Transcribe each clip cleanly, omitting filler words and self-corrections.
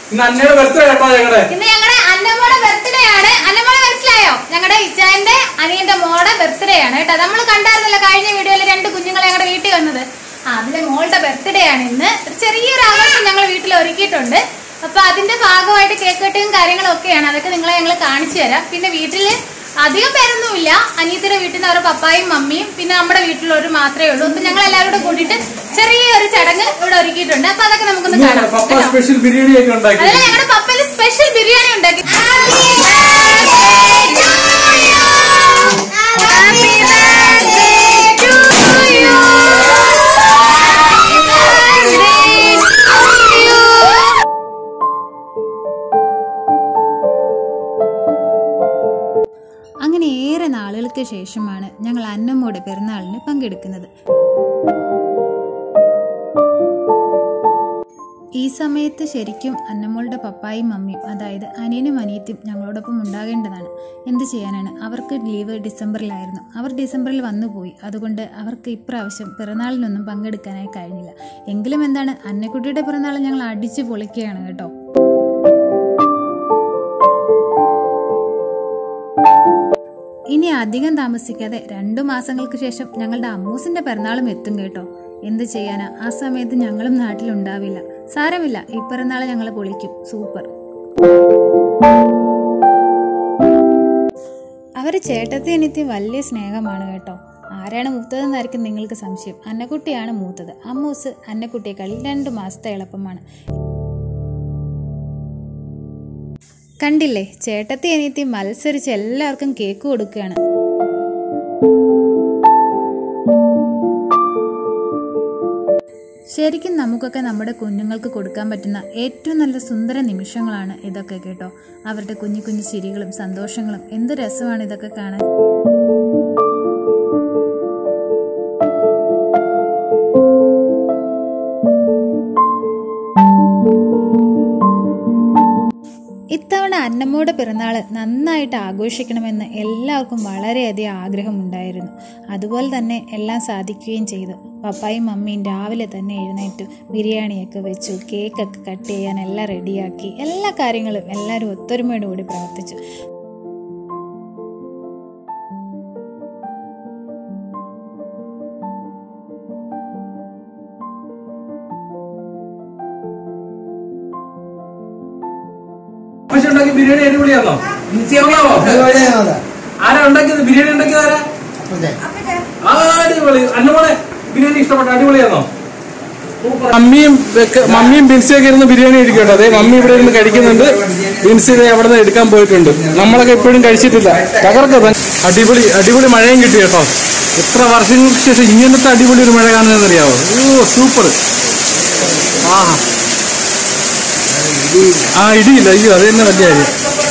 അന്നയുടെ ബർത്ത്ഡേ കേട്ടോ ഞങ്ങളുടെ. ഇന്ന് ഞങ്ങളുടെ അന്നമ്മയുടെ ബർത്ത്ഡേ ആണ്. അന്നമ്മയുടെ മനസ്സിലായോ? ഞങ്ങളുടെ ഇച്ചാന്റെ അനിയന്റെ മോടെ ബർത്ത്ഡേ ആണ് കേട്ടോ. നമ്മൾ കണ്ടായിരുന്നല്ലോ കഴിഞ്ഞ വീഡിയോയിൽ 2 കുഞ്ഞുങ്ങളെ ഞങ്ങളുടെ വീട്ടിൽ വന്നത്. അതിലെ മോളുടെ ബർത്ത്ഡേ ആണ് ഇന്ന്. ചെറിയൊരു ആഘോഷം ഞങ്ങൾ വീട്ടിൽ ഒരുക്കിയിട്ടുണ്ട്. അപ്പൊ അതിന്റെ ഭാഗമായിട്ട് കേക്ക് കട്ടിങ്ങും കാര്യങ്ങളും ഒക്കെയാണ്. അതൊക്കെ നിങ്ങളെ ഞങ്ങൾ കാണിച്ചു തരാം. പിന്നെ വീട്ടില് അധികം പേരൊന്നുമില്ല. അനിയത്തിന്റെ വീട്ടിൽ നിന്ന് അവരുടെ പപ്പായും മമ്മിയും പിന്നെ നമ്മുടെ വീട്ടിലുള്ളവർ മാത്രമേ ഉള്ളൂ. അപ്പൊ ഞങ്ങൾ എല്ലാവരും കൂടെ കൂട്ടിയിട്ട് ചെറിയൊരു ചടങ്ങ് ഇവിടെ ഒരുക്കിയിട്ടുണ്ട്. അപ്പൊ അതൊക്കെ നമുക്കൊന്ന് കാണാം. അതല്ല ഞങ്ങളുടെ പപ്പയിൽ സ്പെഷ്യൽ ബിരിയാണി ഉണ്ടാക്കി. അങ്ങനെ ഏറെ നാളുകൾക്ക് ശേഷമാണ് ഞങ്ങൾ അന്നമ്മയുടെ പിറന്നാളിന് പങ്കെടുക്കുന്നത്. ഈ സമയത്ത് ശരിക്കും അന്നമ്മളുടെ പപ്പായും മമ്മിയും, അതായത് അനിയനും അനിയത്തിയും ഞങ്ങളോടൊപ്പം ഉണ്ടാകേണ്ടതാണ്. എന്ത് ചെയ്യാനാണ്, അവർക്ക് ലീവ് ഡിസംബറിലായിരുന്നു. അവർ ഡിസംബറിൽ വന്നുപോയി. അതുകൊണ്ട് അവർക്ക് ഇപ്രാവശ്യം പിറന്നാളിനൊന്നും പങ്കെടുക്കാനായി കഴിഞ്ഞില്ല. എങ്കിലും എന്താണ്, അന്നക്കുട്ടിയുടെ പിറന്നാൾ ഞങ്ങൾ അടിച്ചു പൊളിക്കുകയാണ് കേട്ടോ. ഇനി അധികം താമസിക്കാതെ 2 മാസങ്ങൾക്ക് ശേഷം ഞങ്ങളുടെ അമ്മൂസിന്റെ പിറന്നാളും എത്തും കേട്ടോ. എന്ത് ചെയ്യാനാ, ആ സമയത്ത് ഞങ്ങളും നാട്ടിലുണ്ടാവില്ല. സാരമില്ല, ഈ പിറന്നാൾ ഞങ്ങൾ പൊളിക്കും. സൂപ്പർ. അവര് ചേട്ടത്തി അനിയത്തി വലിയ സ്നേഹമാണ് കേട്ടോ. ആരാണ് മൂത്തതെന്നായിരിക്കും നിങ്ങൾക്ക് സംശയം. അന്നക്കുട്ടിയാണ് മൂത്തത്. അമ്മൂസ് അന്നക്കുട്ടിയേക്കാൾ 2 മാസത്തെ എളുപ്പമാണ്. കണ്ടില്ലേ, ചേട്ടത്തി അനിയത്തി മത്സരിച്ച് എല്ലാവർക്കും കേക്ക് കൊടുക്കുകയാണ്. ശരിക്കും നമുക്കൊക്കെ നമ്മുടെ കുഞ്ഞുങ്ങൾക്ക് കൊടുക്കാൻ പറ്റുന്ന ഏറ്റവും നല്ല സുന്ദര നിമിഷങ്ങളാണ് ഇതൊക്കെ കേട്ടോ. അവരുടെ കുഞ്ഞു കുഞ്ഞു ചിരികളും സന്തോഷങ്ങളും എന്ത് രസമാണ് ഇതൊക്കെ കാണാൻ. ഇത്തവണ അന്നമ്മയുടെ പിറന്നാള് നന്നായിട്ട് ആഘോഷിക്കണമെന്ന് എല്ലാവർക്കും വളരെയധികം ആഗ്രഹമുണ്ടായിരുന്നു. അതുപോലെ തന്നെ എല്ലാം സാധിക്കുകയും ചെയ്തു. പപ്പായും മമ്മിയും രാവിലെ തന്നെ എഴുന്നേറ്റു ബിരിയാണിയൊക്കെ വെച്ചു, കേക്കൊക്കെ കട്ട് ചെയ്യാൻ എല്ലാം റെഡിയാക്കി. എല്ലാ കാര്യങ്ങളും എല്ലാവരും ഒത്തൊരുമയോടുകൂടി പ്രവർത്തിച്ചു. ബിരിയാണി അടിപൊളിയാണോ? ആരാ ഉണ്ടാക്കിയത്? ബിരിയാണി ഉണ്ടാക്കിയത് ആരാ? അടിപൊളി. അന്നമോളെ ബിരിയാണി ഇഷ്ടപ്പെട്ട? അടിപൊളിയാണോ? മമ്മിയും ബിൻസിയൊക്കെ ഇരുന്ന് ബിരിയാണി കഴിക്കട്ടോ. അതെ, മമ്മി ഇവിടെ ഇരുന്ന് കഴിക്കുന്നുണ്ട്. ബിൻസി അവിടെ നിന്ന് എടുക്കാൻ പോയിട്ടുണ്ട്. നമ്മളൊക്കെ എപ്പോഴും കഴിച്ചിട്ടില്ല. തകർക്കത്. അടിപൊളി അടിപൊളി മഴയും കിട്ടി കേട്ടോ. എത്ര വർഷങ്ങൾക്ക് ശേഷം ഇങ്ങനത്തെ അടിപൊളി ഒരു മഴ കാണുന്നതെന്നറിയാവോ? ഓ സൂപ്പർ. ഇടിയില്ല. അയ്യോ, അത് തന്നെ വലിയ കാര്യം.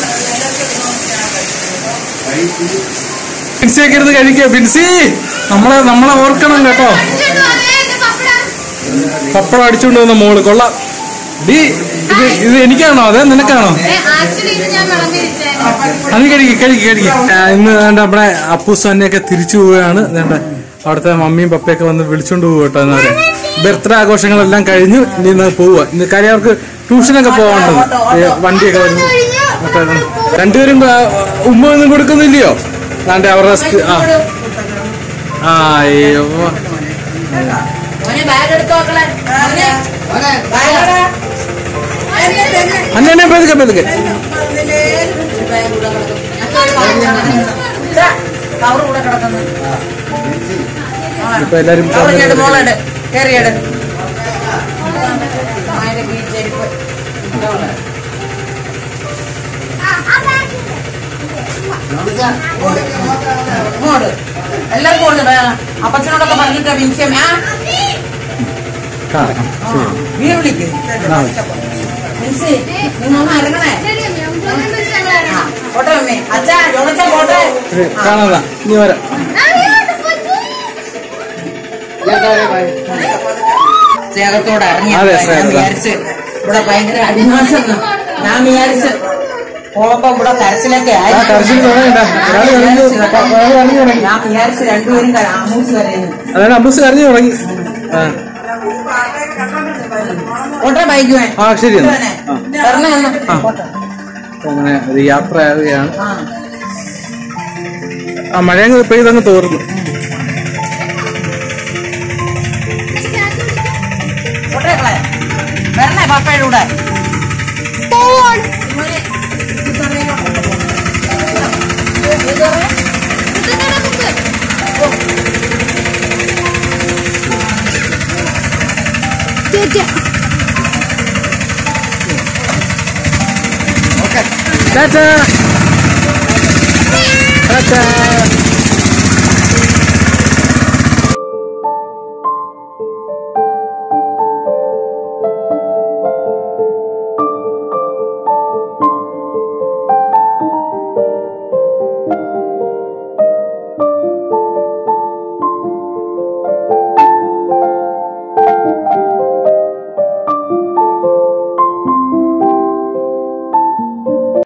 ബിൻസിയൊക്കെ ഇരുന്ന് കഴിക്കുക. ബിൻസി നമ്മളെ ഓർക്കണം കേട്ടോ. പപ്പടം അടിച്ചുകൊണ്ട് വന്ന മോള് കൊള്ളാം. ഇത് എനിക്കാണോ അതെ നിനക്കാണോ? അത് കഴിക്ക്. ഇന്ന് നമ്മുടെ അപ്പൂസ് തന്നെയൊക്കെ തിരിച്ചു പോവുകയാണ്. അവിടുത്തെ മമ്മിയും പപ്പയൊക്കെ വന്ന് വിളിച്ചോണ്ട് പോകും കേട്ടോ. എന്നാല് ബർത്ത്ഡേ ആഘോഷങ്ങളെല്ലാം കഴിഞ്ഞു. ഇനി പോവുക. ഇന്ന് കാര്യം അവർക്ക് ട്യൂഷനൊക്കെ പോകാനുള്ളത്. വണ്ടിയൊക്കെ വരുന്നു. രണ്ടുപേരും ഉമ്മ ഒന്നും കൊടുക്കുന്നില്ലയോ? അവരുടെ അയ്യോ അന്നെ പതുക്കെ ഇപ്പൊ എല്ലാരും എല്ലാവർക്കും അപ്പച്ചനോടൊക്കെ പറഞ്ഞിട്ട് വിൻസിയമ്മ വിളിക്ക്. വിൻസി നിങ്ങളൊന്ന് ഇറങ്ങണേ. പോട്ടെ മമ്മി. അച്ഛാ ജോണച്ച പോട്ടെ. കാണാ നീ വരാം. സ്നേഹത്തോടെ ഇറങ്ങി. ഞാൻ വിചാരിച്ച് ഇവിടെ ഭയങ്കര അടിമാസം. ഞാൻ വിചാരിച്ച് പോകുമ്പോ ഇവിടെ കരച്ചിലൊക്കെ ആയി. ഞാൻ വിചാരിച്ച് രണ്ടുപേരും അമ്മൂസ് കരയുന്നു. അമ്മൂസ് കരഞ്ഞു തുടങ്ങി. ഓട്ടെ ബൈക്ക് ശരി. അങ്ങനെ ഒരു യാത്രയാവുകയാണ്. ആ മഴയങ്ങ് പെയ്തങ്ങ് തോർന്നു. വരണേ പപ്പയുടെ കൂടെ. ടാറ്റാ ടാറ്റാ.